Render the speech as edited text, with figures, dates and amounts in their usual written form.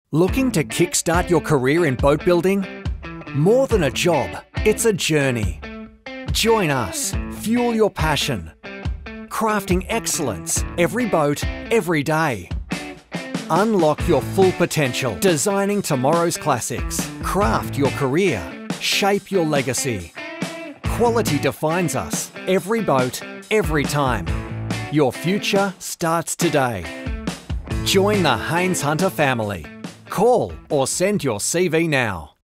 Looking to kickstart your career in boat building? More than a job, it's a journey. Join us, fuel your passion. Crafting excellence, every boat, every day. Unlock your full potential, designing tomorrow's classics. Craft your career, shape your legacy. Quality defines us, every boat, every time. Your future starts today. Join the Haines Hunter family. Call or send your CV now.